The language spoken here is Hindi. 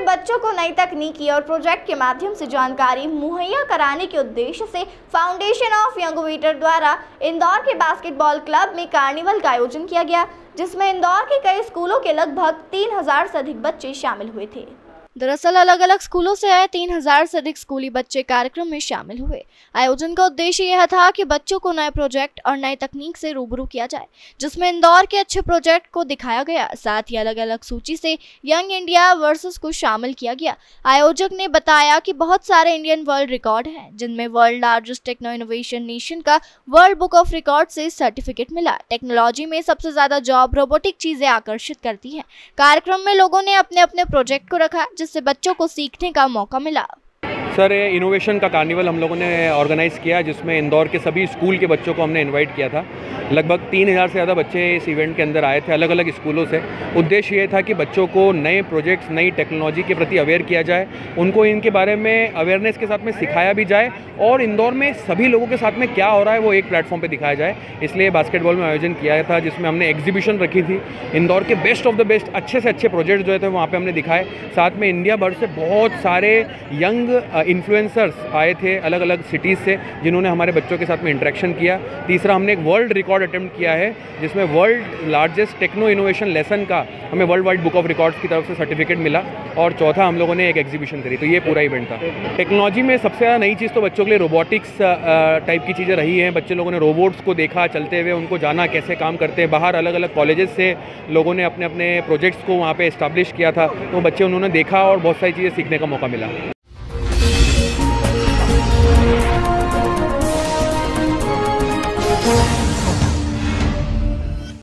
बच्चों को नई तकनीकी और प्रोजेक्ट के माध्यम से जानकारी मुहैया कराने के उद्देश्य से फाउंडेशन ऑफ यंग वीटर द्वारा इंदौर के बास्केटबॉल क्लब में कार्निवल का आयोजन किया गया, जिसमें इंदौर के कई स्कूलों के लगभग 3000 से अधिक बच्चे शामिल हुए थे। दरअसल अलग अलग स्कूलों से आए 3000 से अधिक स्कूली बच्चे कार्यक्रम में शामिल हुए। आयोजन का उद्देश्य यह था कि बच्चों को नए प्रोजेक्ट और नई तकनीक से रूबरू किया जाए, जिसमें इंदौर के अच्छे प्रोजेक्ट को दिखाया गया। साथ ही अलग अलग सूची से यंग इंडिया वर्सेस को शामिल किया गया। आयोजक ने बताया कि बहुत सारे इंडियन वर्ल्ड रिकॉर्ड हैं, जिनमें world largest techno innovation nation का वर्ल्ड बुक ऑफ रिकॉर्ड से सर्टिफिकेट मिला। टेक्नोलॉजी में सबसे ज्यादा जॉब रोबोटिक चीजें आकर्षित करती है। कार्यक्रम में लोगों ने अपने अपने प्रोजेक्ट को रखा, जिससे बच्चों को सीखने का मौका मिला। सर, इनोवेशन का कार्निवल हम लोगों ने ऑर्गेनाइज़ किया, जिसमें इंदौर के सभी स्कूल के बच्चों को हमने इनवाइट किया था। लगभग 3000 से ज़्यादा बच्चे इस इवेंट के अंदर आए थे, अलग अलग स्कूलों से। उद्देश्य ये था कि बच्चों को नए प्रोजेक्ट्स, नई टेक्नोलॉजी के प्रति अवेयर किया जाए, उनको इनके बारे में अवेयरनेस के साथ में सिखाया भी जाए और इंदौर में सभी लोगों के साथ में क्या हो रहा है वो एक प्लेटफॉर्म पे दिखाया जाए। इसलिए बास्केटबॉल में आयोजन किया था, जिसमें हमने एग्जीबिशन रखी थी। इंदौर के बेस्ट ऑफ द बेस्ट, अच्छे से अच्छे प्रोजेक्ट जो थे वहाँ पर हमने दिखाए। साथ में इंडिया भर से बहुत सारे यंग इन्फ्लुएंसर्स आए थे अलग अलग सिटीज़ से, जिन्होंने हमारे बच्चों के साथ में इंटरेक्शन किया। तीसरा, हमने एक वर्ल्ड रिकॉर्ड अटेम्प्ट किया है, जिसमें world largest techno innovation lesson का हमें world wide book of records की तरफ से सर्टिफिकेट मिला। और चौथा, हम लोगों ने एक एग्जीबिशन करी। तो ये पूरा इवेंट था। टेक्नोलॉजी में सबसे ज़्यादा नई चीज़ तो बच्चों के लिए रोबोटिक्स टाइप की चीज़ें रही हैं। बच्चे लोगों ने रोबोट्स को देखा चलते हुए, उनको जाना कैसे काम करते हैं। बाहर अलग अलग कॉलेजेस से लोगों ने अपने अपने प्रोजेक्ट्स को वहाँ पर इस्टेब्लिश किया था, तो बच्चे उन्होंने देखा और बहुत सारी चीज़ें सीखने का मौका मिला।